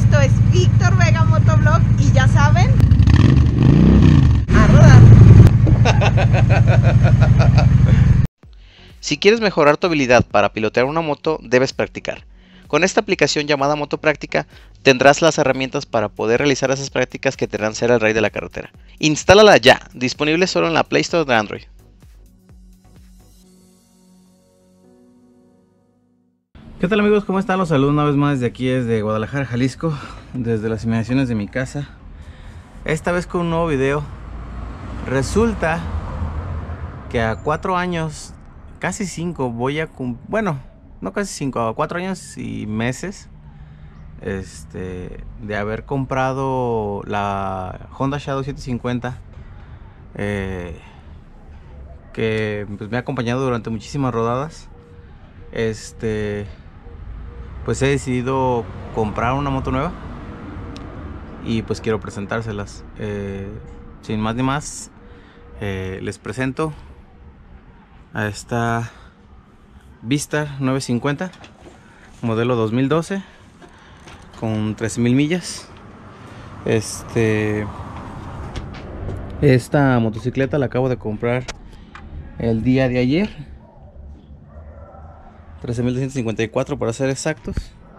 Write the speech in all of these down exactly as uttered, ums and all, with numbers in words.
Esto es Víctor Vega Motovlog y ya saben, a rodar. Si quieres mejorar tu habilidad para pilotear una moto, debes practicar. Con esta aplicación llamada Moto Práctica, tendrás las herramientas para poder realizar esas prácticas que te harán ser el rey de la carretera. Instálala ya, disponible solo en la Play Store de Android. ¿Qué tal amigos? ¿Cómo están? Los saludo una vez más desde aquí, desde Guadalajara, Jalisco, desde las inmediaciones de mi casa. Esta vez con un nuevo video. Resulta que a cuatro años, casi cinco, voy a cumplir, bueno, no casi cinco, a cuatro años y meses este, de haber comprado la Honda Shadow setecientos cincuenta, eh, que pues, me ha acompañado durante muchísimas rodadas. Este, pues he decidido comprar una moto nueva y pues quiero presentárselas. Eh, sin más ni más, eh, les presento a esta Vistar novecientos cincuenta modelo dos mil doce con trece mil millas. Este, esta motocicleta la acabo de comprar el día de ayer, trece mil doscientos cincuenta y cuatro para ser exactos.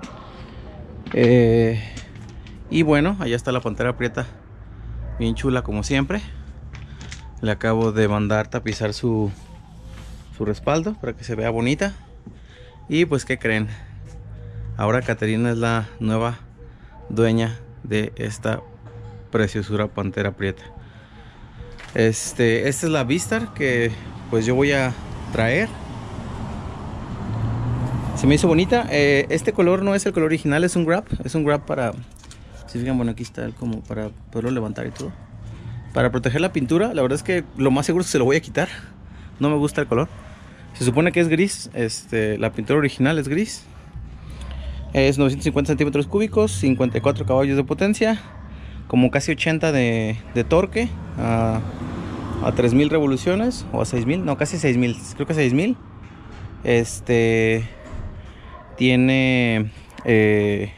Eh, y bueno, allá está la Pantera Prieta, bien chula como siempre. Le acabo de mandar tapizar su su respaldo para que se vea bonita. Y pues, ¿qué creen? Ahora Caterina es la nueva dueña de esta preciosura Pantera Prieta. Este, esta es la Vistar que pues yo voy a traer. Se me hizo bonita. Eh, este color no es el color original, es un grab. Es un grab para, si fijan, bueno, aquí está como para poderlo levantar y todo. Para proteger la pintura. La verdad es que lo más seguro es que se lo voy a quitar. No me gusta el color. Se supone que es gris. Este, la pintura original es gris. Es novecientos cincuenta centímetros cúbicos, cincuenta y cuatro caballos de potencia, como casi ochenta de, de torque, a, a tres mil revoluciones, o a seis mil, no, casi seis mil, creo que seis mil. Este, tiene eh,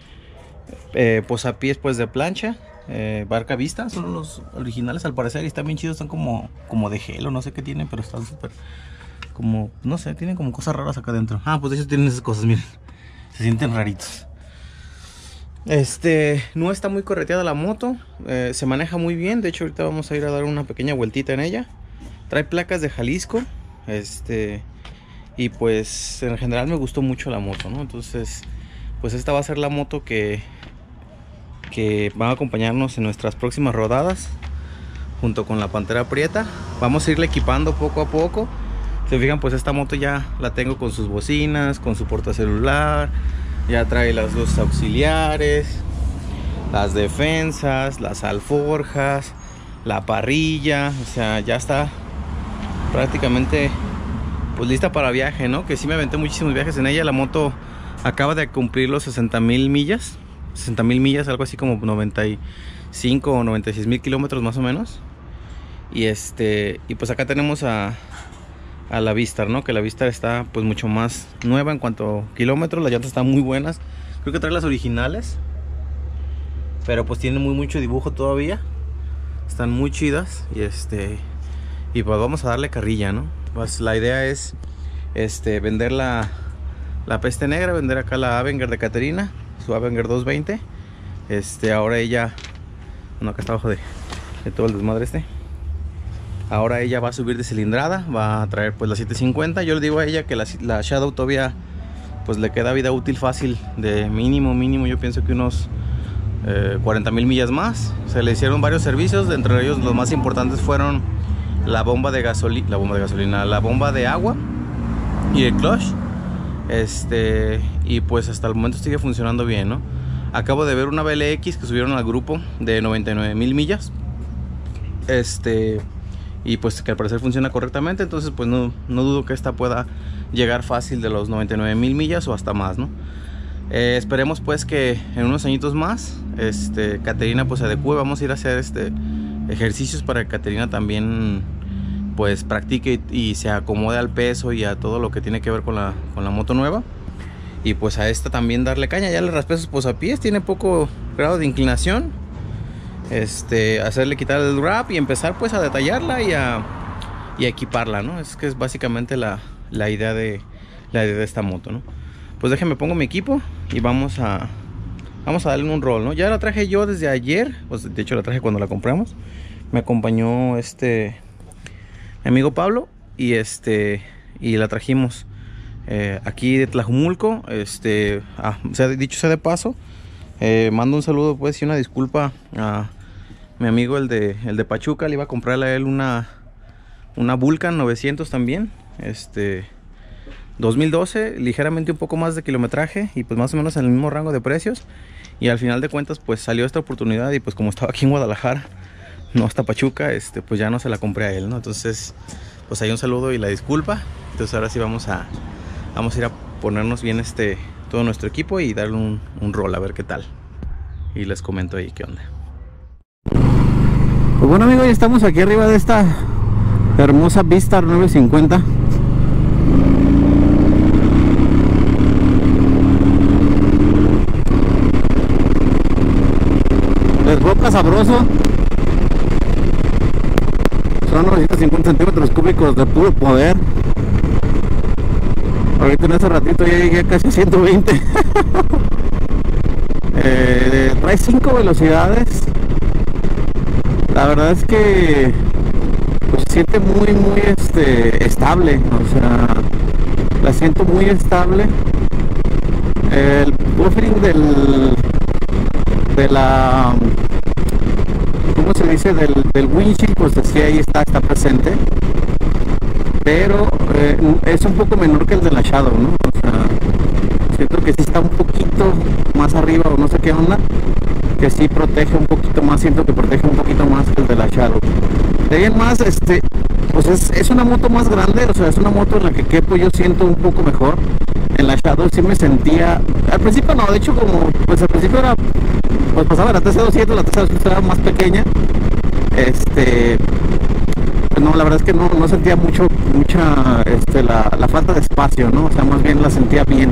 eh, posapiés pues de plancha, eh, barca vista, son los originales al parecer y están bien chidos, están como, como de gel o no sé qué tienen, pero están súper, como, no sé, tienen como cosas raras acá adentro. Ah, pues de hecho tienen esas cosas, miren. Se sienten raritos. Este, no está muy correteada la moto. eh, Se maneja muy bien. De hecho ahorita vamos a ir a dar una pequeña vueltita en ella. Trae placas de Jalisco. Este, y pues en general me gustó mucho la moto, ¿no? Entonces pues esta va a ser la moto que Que va a acompañarnos en nuestras próximas rodadas, junto con la Pantera Prieta. Vamos a irle equipando poco a poco. Se fijan, pues esta moto ya la tengo con sus bocinas, con su portacelular, ya trae las luces auxiliares, las defensas, las alforjas, la parrilla, o sea, ya está prácticamente pues lista para viaje, ¿no? Que sí me aventé muchísimos viajes en ella. La moto acaba de cumplir los sesenta mil millas, sesenta mil millas, algo así como noventa y cinco o noventa y seis mil kilómetros más o menos. Y este, y pues acá tenemos a a la Vistar, ¿no? Que la Vistar está pues mucho más nueva en cuanto a kilómetros. Las llantas están muy buenas. Creo que trae las originales, pero pues tienen muy mucho dibujo todavía. Están muy chidas. Y este, y pues vamos a darle carrilla, ¿no? Pues la idea es este, vender la, la Peste Negra, vender acá la Avenger de Caterina, su Avenger doscientos veinte. Este, ahora ella, bueno, acá está abajo de, de todo el desmadre este. Ahora ella va a subir de cilindrada, va a traer pues la setecientos cincuenta. Yo le digo a ella que la, la Shadow todavía pues le queda vida útil fácil de mínimo, mínimo yo pienso que unos eh, cuarenta mil millas más. Se le hicieron varios servicios, entre ellos los más importantes fueron la bomba de gasolina, la bomba de gasolina, la bomba de agua y el clutch. Este, y pues hasta el momento sigue funcionando bien, ¿no? Acabo de ver una B L X que subieron al grupo de noventa y nueve mil millas. Este, y pues que al parecer funciona correctamente. Entonces pues no, no dudo que esta pueda llegar fácil de los noventa y nueve mil millas o hasta más, ¿no? Eh, esperemos pues que en unos añitos más este, Caterina pues se adecue. Vamos a ir a hacer este, ejercicios para que Caterina también pues practique y, y se acomode al peso y a todo lo que tiene que ver con la, con la moto nueva. y pues a esta también darle caña. Ya le raspé sus posapiés, tiene poco grado de inclinación. Este, hacerle quitar el wrap y empezar pues a detallarla y a, y a equiparla, ¿no? Es que es básicamente la, la idea de la idea de esta moto, ¿no? Pues déjenme pongo mi equipo y vamos a vamos a darle un rol, ¿no? Ya la traje yo desde ayer, pues de hecho la traje cuando la compramos. Me acompañó este mi amigo Pablo y este y la trajimos eh, aquí de Tlajumulco. Este, ah, o sea, dicho sea de paso, eh, mando un saludo pues y una disculpa a mi amigo el de el de Pachuca. Le iba a comprarle a él una una Vulcan novecientos también, este dos mil doce, ligeramente un poco más de kilometraje y pues más o menos en el mismo rango de precios. Y al final de cuentas pues salió esta oportunidad y pues como estaba aquí en Guadalajara, no hasta Pachuca, este pues ya no se la compré a él, ¿no? Entonces pues hay un saludo y la disculpa. Entonces ahora sí vamos a vamos a ir a ponernos bien este todo nuestro equipo y darle un, un rol a ver qué tal. Y les comento ahí qué onda. Pues bueno amigos, ya estamos aquí arriba de esta hermosa Vistar nueve cincuenta. Desboca sabroso. Son novecientos cincuenta centímetros cúbicos de puro poder. Ahorita en ese ratito ya llegué a casi ciento veinte. eh, trae cinco velocidades. La verdad es que pues se siente muy muy este estable, o sea, la siento muy estable. El buffering del de la, ¿cómo se dice? Del, del windshield, pues así ahí está, está presente, pero eh, es un poco menor que el de la Shadow, ¿no? O sea, siento que sí está un poquito más arriba o no sé qué onda, que sí protege un poquito más, siento que protege un poquito más que el de la Shadow. De ahí en más, este, pues es, es una moto más grande, o sea, es una moto en la que quepo yo siento un poco mejor. En la Shadow sí me sentía, al principio no, de hecho como, pues al principio era, pues pasaba la T C doscientos, la T C doscientos era más pequeña, este, pues no, la verdad es que no, no sentía mucho, mucha, este, la, la falta de espacio, ¿no? O sea, más bien la sentía bien.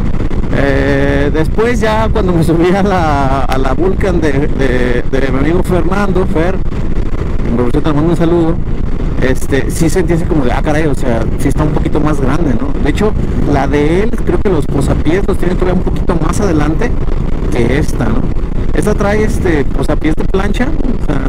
Eh, después ya cuando me subí a la, a la Vulcan de, de, de mi amigo Fernando, Fer, por cierto, te mando un saludo. Este, sí sentí así como de, ah caray, o sea, sí está un poquito más grande, ¿no? De hecho, la de él, creo que los posapiés los tiene todavía un poquito más adelante que esta, ¿no? Esta trae este posapiés de plancha, o sea,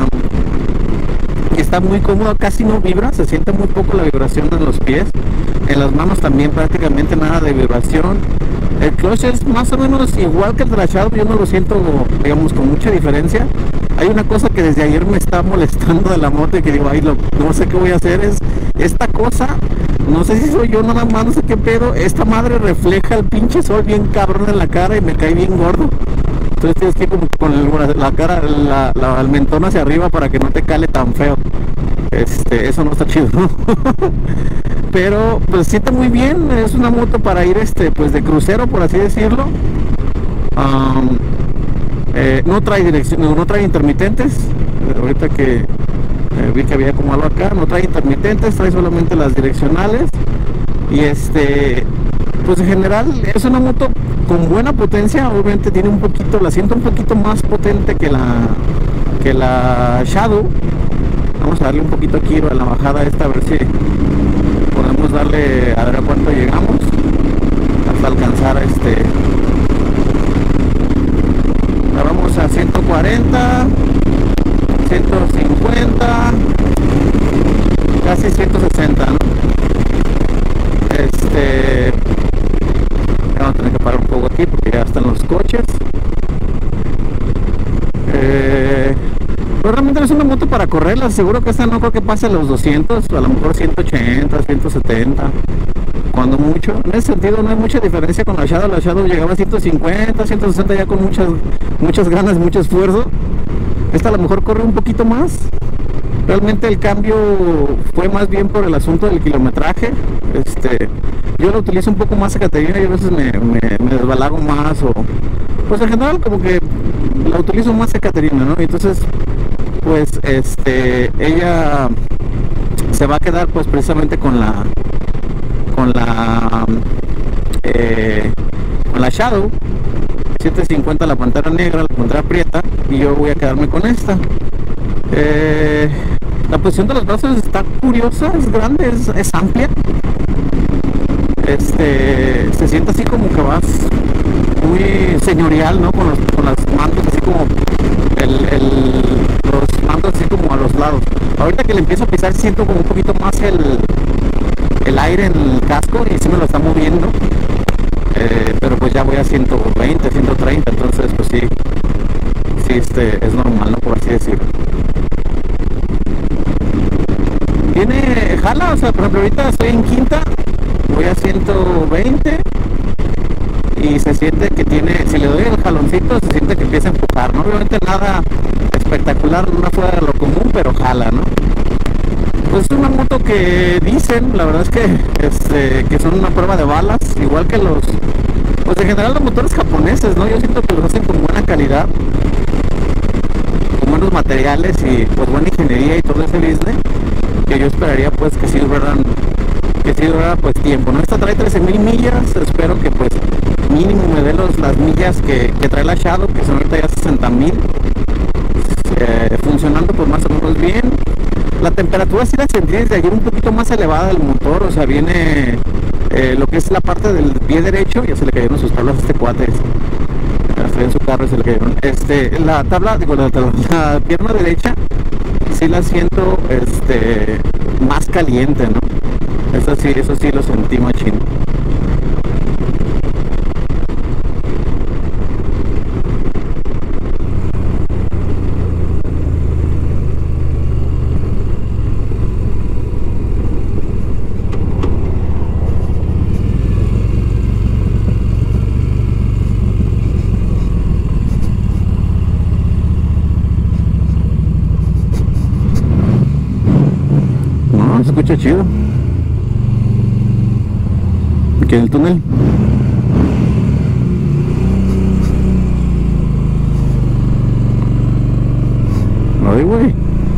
y está muy cómodo, casi no vibra, se siente muy poco la vibración en los pies. En las manos también prácticamente nada de vibración. El clutch es más o menos igual que el de la Shadow, yo no lo siento, digamos, con mucha diferencia. Hay una cosa que desde ayer me está molestando de la moto y que digo, ay, lo, no sé qué voy a hacer, es esta cosa, no sé si soy yo nada más, no sé qué pedo, esta madre refleja el pinche sol bien cabrón en la cara y me cae bien gordo. Entonces tienes que ir como con el, la cara, la, la, el mentón hacia arriba para que no te cale tan feo. Este, eso no está chido, ¿no? Pero pues siente muy bien, es una moto para ir este, pues de crucero, por así decirlo. Um, eh, no trae dirección, no, no trae intermitentes. Eh, ahorita que eh, vi que había como algo acá, no trae intermitentes, trae solamente las direccionales. Y este, pues en general es una moto con buena potencia. Obviamente tiene un poquito, la siento un poquito más potente que la que la Shadow. Vamos a darle un poquito aquí a la bajada esta, a ver si podemos darle, a ver a cuánto llegamos hasta alcanzar a este. Ahora vamos a ciento cuarenta, ciento cincuenta, casi ciento sesenta, ¿no? Este, vamos a tener que parar un poco aquí porque ya están los coches. Eh, pero realmente no es una moto para correrla, seguro que esta no creo que pase a los doscientos, a lo mejor ciento ochenta, ciento setenta, cuando mucho. En ese sentido no hay mucha diferencia con la Shadow. La Shadow llegaba a ciento cincuenta, ciento sesenta ya con muchas, muchas ganas, mucho esfuerzo. Esta a lo mejor corre un poquito más. Realmente el cambio fue más bien por el asunto del kilometraje. Este, yo lo utilizo un poco más a Caterina y a veces me, me, me desbalago más, o pues en general como que la utilizo más a Caterina, ¿no? Entonces pues este ella se va a quedar pues precisamente con la con la eh, con la Shadow, siete cincuenta la Pantera Negra, la Pantera Prieta, y yo voy a quedarme con esta. Eh, la posición de los brazos está curiosa, es grande, es, es amplia. Este, se siente así como que vas muy señorial, ¿no? Con, los, con las mantos así como el, el, los mantos así como a los lados. Ahorita que le empiezo a pisar siento como un poquito más el, el aire en el casco y sí me lo está moviendo. Eh, pero pues ya voy a ciento veinte, ciento treinta, entonces pues sí, sí este, es normal, ¿no? Por así decirlo. Tiene, jala, o sea, por ejemplo ahorita estoy en quinta, voy a ciento veinte y se siente que tiene, si le doy el jaloncito se siente que empieza a empujar, ¿no? Obviamente nada espectacular, no fuera de lo común, pero jala, ¿no? Pues es una moto que dicen, la verdad es que, este, que son una prueba de balas, igual que los, pues en general los motores japoneses, ¿no? Yo siento que los hacen con buena calidad, con buenos materiales y pues buena ingeniería y todo ese business, que yo esperaría pues que sí duraran, que sí durara pues tiempo, ¿no? Esta trae trece mil millas, espero que pues mínimo me dé los, las millas que, que trae la Shadow, que son ahorita ya sesenta mil, eh, funcionando pues más o menos bien. La temperatura sí la sentí desde ayer un poquito más elevada del motor, o sea, viene eh, lo que es la parte del pie derecho, ya se le cayeron sus tablas a este cuate, estoy en su carro y se le cayeron, este, la tabla, digo, la, la pierna derecha, sí la siento, este, más caliente, ¿no? Eso sí, eso sí lo sentí machín. Se escucha chido aquí en el túnel. Ay, güey.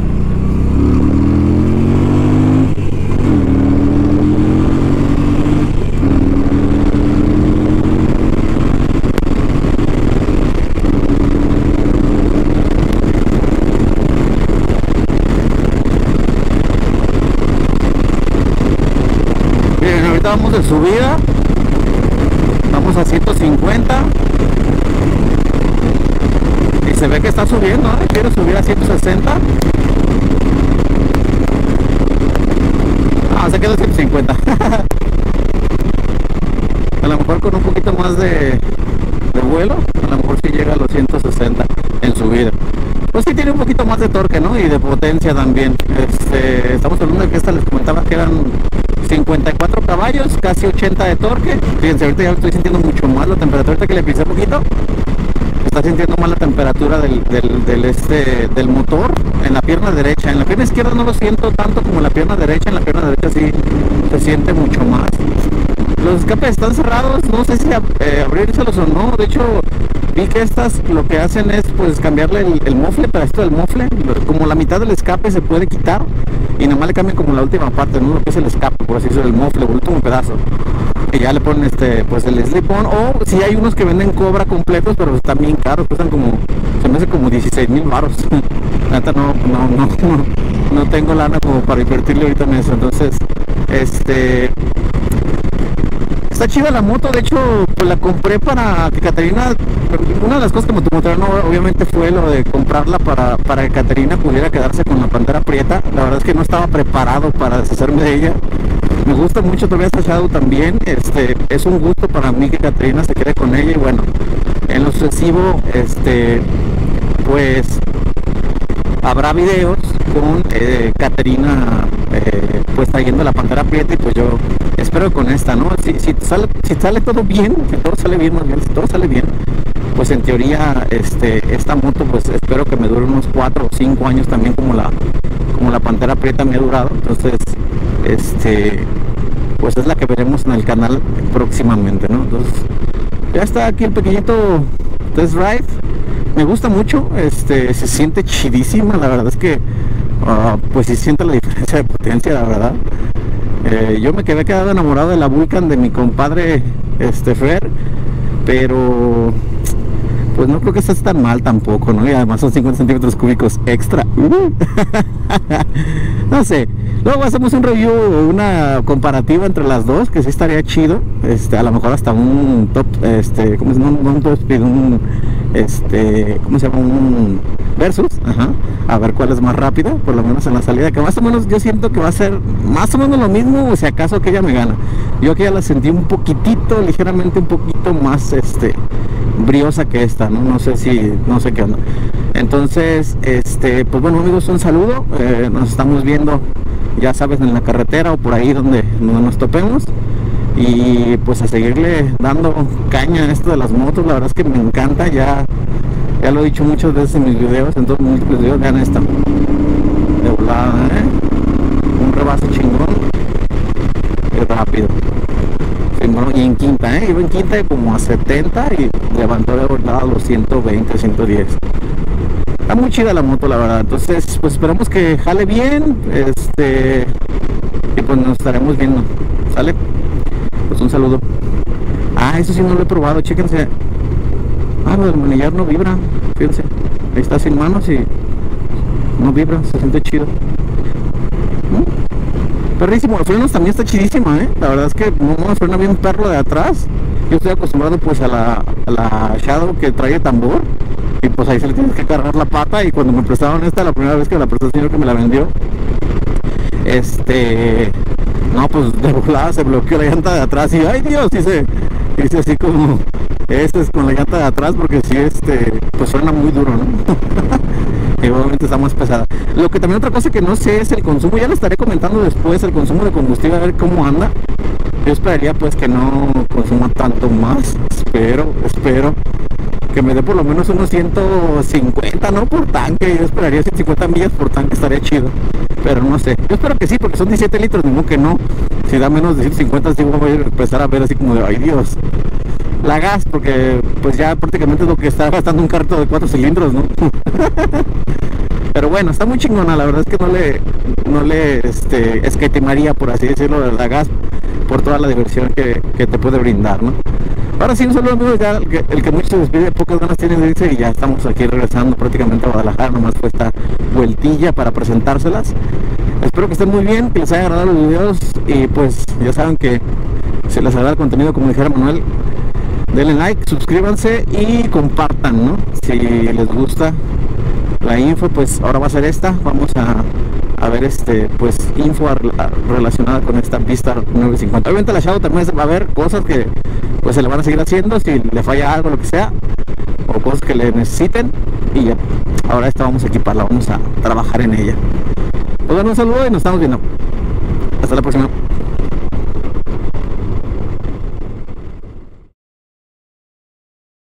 Vamos de subida, vamos a ciento cincuenta y se ve que está subiendo, ¿eh? Quiero subir a ciento sesenta. Ah, se quedó ciento cincuenta. A lo mejor con un poquito más de, de vuelo, a lo mejor sí llega a los ciento sesenta en subida. Pues sí tiene un poquito más de torque, ¿no? Y de potencia también. Este, estamos hablando de que esta les comentaba que eran cincuenta y cuatro caballos, casi ochenta de torque. Fíjense, ahorita ya lo estoy sintiendo mucho más la temperatura. Ahorita que le pisé un poquito, está sintiendo más la temperatura del, del, del, este, del motor en la pierna derecha. En la pierna izquierda no lo siento tanto como en la pierna derecha. En la pierna derecha sí se siente mucho más. Los escapes están cerrados, no sé si eh, abrírselos o no. De hecho, vi que estas lo que hacen es pues cambiarle el, el mofle, para esto del mofle, como la mitad del escape se puede quitar y nomás le cambian como la última parte, no lo que es el escape, por así decirlo, el mofle, el último pedazo. Y ya le ponen este pues el slip-on, o si sí hay unos que venden Cobra completos, pero están bien caros, cuestan como, se me hace como dieciséis mil baros. Neta no, no, no, no, no tengo lana como para invertirle ahorita en eso, entonces, este... está chida la moto, de hecho pues la compré para que Caterina, una de las cosas que me motivaron no, obviamente fue lo de comprarla para, para que Caterina pudiera quedarse con la Pantera Prieta. La verdad es que no estaba preparado para deshacerme de ella. Me gusta mucho todavía esta Shadow también, este, es un gusto para mí que Caterina se quede con ella y bueno, en lo sucesivo, este, pues habrá videos con eh, Caterina eh, pues trayendo la Pantera Prieta y pues yo espero que con esta, ¿no? Si, si, sale, si sale todo bien, si todo sale bien, más bien, si todo sale bien, pues en teoría este, esta moto pues espero que me dure unos cuatro o cinco años también como la, como la Pantera Prieta me ha durado. Entonces, este, pues es la que veremos en el canal próximamente, ¿no? Entonces, ya está aquí el pequeñito test drive. Me gusta mucho, este, se siente chidísima, la verdad es que uh, pues sí siente la diferencia de potencia, la verdad. Eh, yo me quedé quedado enamorado de la Vulcan de mi compadre este Fer, pero pues no creo que esté tan mal tampoco, ¿no? Y además son cincuenta centímetros cúbicos extra. Uh. No sé. Luego hacemos un review, una comparativa entre las dos, que sí estaría chido. Este, a lo mejor hasta un top, este, ¿cómo se llama? No, un top speed, un, este, ¿cómo se llama? Un versus, ajá. A ver cuál es más rápida, por lo menos en la salida, que más o menos yo siento que va a ser más o menos lo mismo, o si acaso que ella me gana. Yo que ya la sentí un poquitito, ligeramente un poquito más, este, briosa que esta, ¿no? No sé si, no sé qué onda. Entonces, este, pues bueno, amigos, un saludo. Eh, nos estamos viendo, ya sabes, en la carretera o por ahí donde, donde nos topemos. Y pues a seguirle dando caña a esto de las motos. La verdad es que me encanta, ya, ya lo he dicho muchas veces en mis videos, en todos mis videos. Vean esta, de volada, ¿eh? Un rebase chingón y rápido. Y en quinta, ¿eh? Iba en quinta como a setenta y levantó de volada a los ciento veinte, ciento diez. Está muy chida la moto, la verdad. Entonces, pues esperamos que jale bien. Este, y pues nos estaremos viendo. ¿Sale? Pues un saludo. Ah, eso sí no lo he probado, chéquense. Ah, lo del manillar no vibra. Fíjense, ahí está sin manos y no vibra, se siente chido. ¿Mm? Perrísimo, los frenos también está chidísima, ¿eh? La verdad es que no me frena bien perro de atrás. Yo estoy acostumbrado pues a la, a la Shadow que trae tambor. Y pues ahí se le tienes que cargar la pata. Y cuando me prestaron esta, la primera vez que me la prestó el señor que me la vendió, Este... No, pues de volada se bloqueó la llanta de atrás. Y ay Dios, hice, hice así como... Este es con la llanta de atrás porque sí, este... Pues suena muy duro, ¿no? Y obviamente está más pesada. Lo que también otra cosa que no sé es el consumo. Ya le estaré comentando después el consumo de combustible, a ver cómo anda. Yo esperaría pues que no consuma tanto más. Espero, espero que me dé por lo menos unos ciento cincuenta, ¿no? Por tanque. Yo esperaría ciento cincuenta millas por tanque, estaría chido. Pero no sé. Yo espero que sí, porque son diecisiete litros, ni modo que no. Si da menos de ciento cincuenta, sí voy a empezar a ver así como de, ay Dios. La gas, porque pues ya prácticamente es lo que está gastando un carro de cuatro cilindros, ¿no? Pero bueno, está muy chingona, la verdad es que no le, no le, este, esquetimaría, por así decirlo, de la gas, por toda la diversión que, que te puede brindar, ¿no? Ahora sí, un saludo, amigos, ya el que, el que mucho se despide, pocas ganas tiene de irse, y ya estamos aquí regresando prácticamente a Guadalajara, nomás fue esta vueltilla para presentárselas. Espero que estén muy bien, que les haya agradado los videos, y pues ya saben que si les agrada el contenido, como dijera Manuel, denle like, suscríbanse y compartan, ¿no? Si les gusta la info, pues ahora va a ser esta. Vamos a, a ver este, pues info a, a, relacionada con esta pista nueve cincuenta. Obviamente la Shadow también va a haber cosas que pues se le van a seguir haciendo si le falla algo, lo que sea, o cosas que le necesiten. Y ya, ahora esta vamos a equiparla, vamos a trabajar en ella. Pues bueno, un saludo y nos estamos viendo. Hasta la próxima.